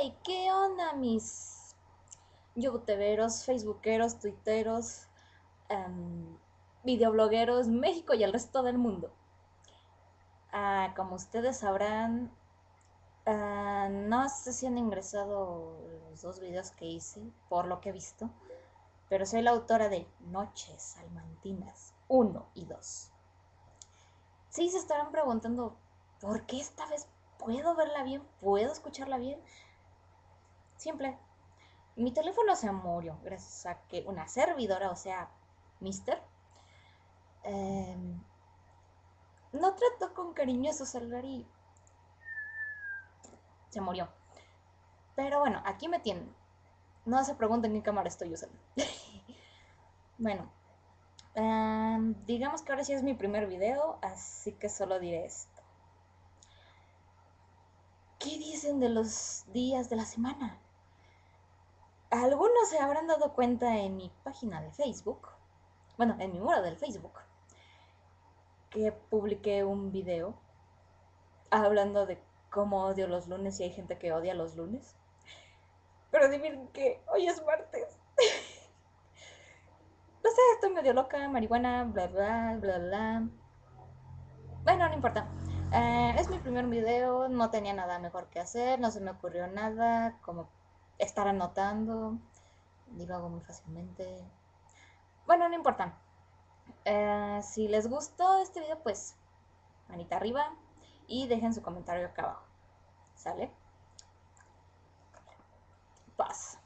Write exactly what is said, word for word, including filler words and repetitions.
Hey, ¿qué onda mis youtuberos, facebookeros, tuiteros, em, videoblogueros, México y el resto del mundo? Ah, como ustedes sabrán, ah, no sé si han ingresado los dos videos que hice, por lo que he visto, pero soy la autora de Noches Salmantinas uno y dos. Sí, se estarán preguntando, ¿por qué esta vez puedo verla bien? ¿Puedo escucharla bien? Simple. Mi teléfono se murió gracias a que una servidora, o sea, Mister, eh, no trató con cariño a su celular y se murió. Pero bueno, aquí me tienen. No se pregunten qué cámara estoy usando. Bueno, eh, digamos que ahora sí es mi primer video, así que solo diré esto. ¿Qué dicen de los días de la semana? Algunos se habrán dado cuenta en mi página de Facebook, bueno, en mi muro del Facebook, que publiqué un video hablando de cómo odio los lunes y hay gente que odia los lunes. Pero adivinen que hoy es martes. No sé, estoy medio loca, marihuana, bla bla, bla bla. Bueno, no importa. Eh, es mi primer video, no tenía nada mejor que hacer, no se me ocurrió nada, como estar anotando. Digo algo muy fácilmente. Bueno, no importa. Eh, si les gustó este video, pues manita arriba y dejen su comentario acá abajo. ¿Sale? Paz.